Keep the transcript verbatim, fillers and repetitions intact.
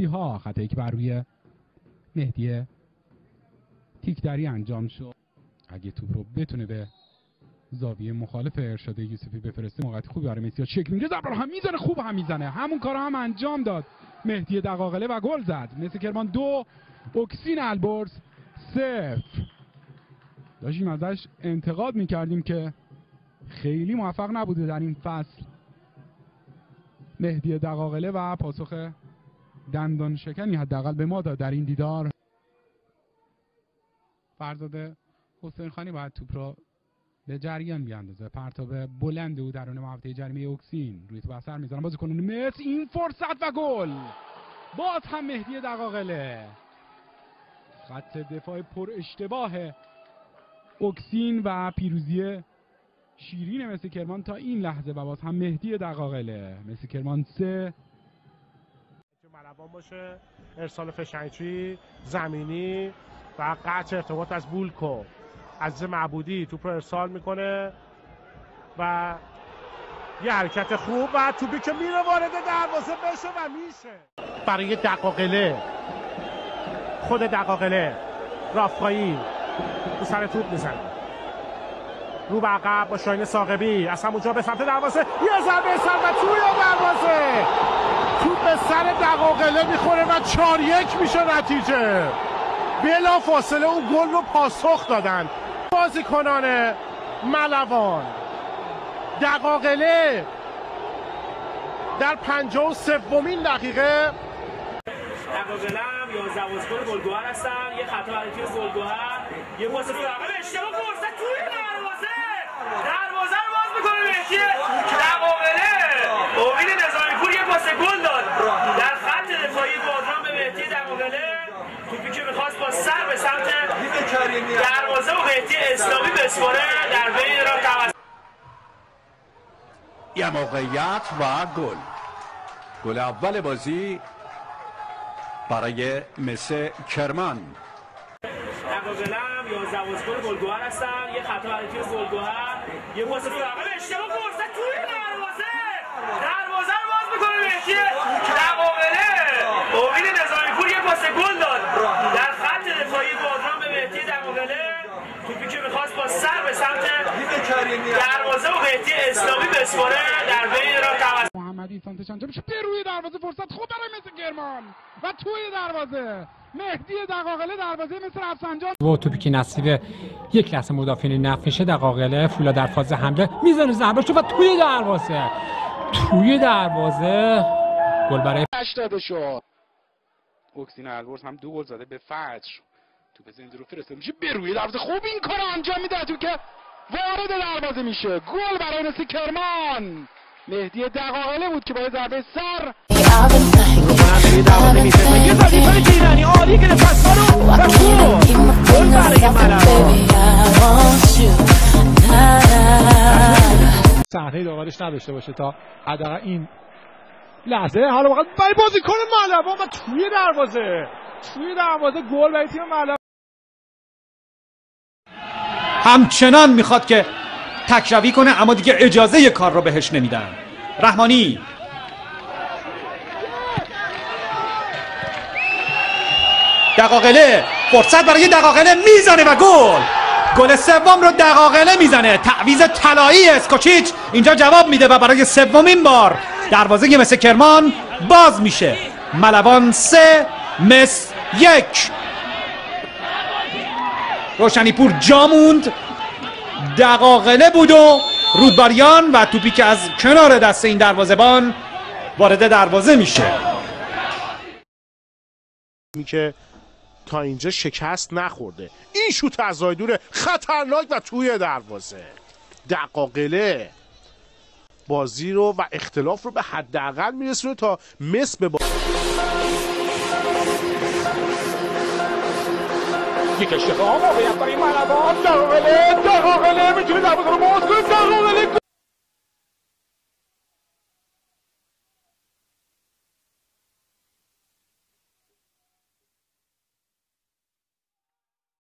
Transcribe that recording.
ها خطایی که بر روی مهدی تیکدری انجام شد. اگه توپ رو بتونه به زاویه مخالف ارشاد یوسفی بفرسته موقعیت خوبی برای مسی چک میگیره، ضربه هم میزنه، خوب هم میزنه. همون کارو هم انجام داد مهدی دقاقله و گل زد. مسی کرمان دو، اوکسین البرز صفر. داشتیم ازش انتقاد میکردیم که خیلی موفق نبوده در این فصل مهدی دقاقله و پاسخ دندان شکنی حداقل به ما داد در این دیدار. فرزاد حسین خانی باید توپ را به جریان بیاندازه. پرتاب بلند او درون محوطه جریمه اوکسین روی توپ اثر میذارن بازیکنان مس. این فرصت و گل باز هم مهدی دقاقله. خط دفاع پر اشتباه اوکسین و پیروزی شیرین مسی کرمان تا این لحظه و باز هم مهدی دقاقله. مسی کرمان سه. ملوان باشه، ارسال فشنگچی زمینی و قطع ارتباط از بولکو. عزیز معبودی توپ رو ارسال میکنه و یه حرکت خوب و توپی که میره وارد دروازه بشه و میشه برای دقاقله. خود دقاقله رافقایی تو سر توپ میزنه رو به عقب با شاهین ثاقبی از همونجا به سمت دروازه یه ضربه سر و توی دروازه توپ به سر دقاقله میخوره و چهار یک میشه نتیجه. بلا فاصله اون گل رو پاسخ دادن بازیکنان ملوان. دقاقله در پنجاه و سومین دقیقه. دقاقله هم یازده بازیکن گلگهر هستن. یه خطا برای تیم گلگهر، یه پاس تو دقاقله اشتباه فرصت توی دروازه. دروازه رو باز میکنه مهدی دقاقله. امید نظامی پور یه پاس گل داد در خط دفاعی بادران به مهدی دقاقله. توپی که می‌خواست با سر به سمت دروازه و مهدی اسلامی بسپاره در بین را توسط یه موقعیت و گل. گل اول بازی برای مسی کرمان. دقاقله هم یازده بازیکن گلگهر هستن. یه خطا برای تیم گلگهر، یه پاس تو دقاقله اشتباه فرصت توی دروازه. دروازه رو باز می‌کنه مهدی دقاقله. امید نظامی پور یه پاس گل داد در خط دفاعی بادران به مهدی دقاقله. توپی که می‌خواست با سر به سمت دروازه و مهدی اسلامی بسپاره در بین را توسط محمدی سانتش انجام میشه به روی دروازه. فرصت خوب برای مسی کرمان و توی دروازه مهدی دقاقله. دروازه مصر رفسنجان و توپی که نصیب یک لحظه مدافعین نفت میشه. دقاقله فولا در فاز حمله میزنه ضربه شو و توی دروازه توی دروازه گل برای هشتاد شد. اوکسین البرز هم دو گل زده به فجر. توپ زنده رو فرستاده میشه به روی دروازه. خوب این کارو انجام میده تو که وارد دروازه میشه. گل برای مسی کرمان. مهدی دقاقله بود که با ضربه سر دروازه میشه. یه ضربه ایرانی عالی که پاسا رو و گل برای ملوان. صحنه داغرش نداشته باشه تا حداقل این لحظه. حالا واقعا برای بازیکن ملوان و توی دروازه توی دروازه گل برای تیم ملوان. همچنان میخواد که تکروی کنه اما دیگه اجازه کار رو بهش نمیدن. رحمانی دقاقله فرصت برای دقاقله میزنه و گل. گل سوم رو دقاقله میزنه. تعویض طلایی اسکوچیچ اینجا جواب میده و برای سومین بار دروازه مسی کرمان باز میشه. ملوان سه مس یک. روشنیپور جا موند. دقاقله بود و رودباریان و توپی که از کنار دست این دروازه‌بان وارد دروازه میشه. می که تا اینجا شکست نخورده. این شوت از دور خطرناک و توی دروازه. دقاقله بازی رو و اختلاف رو به حداقل میرسونه تا مس به بازی. یک اشتباه موقعیت برای ملوان. دقاقله دقاقله میتونه دروازه رو باز کنه. دقاقله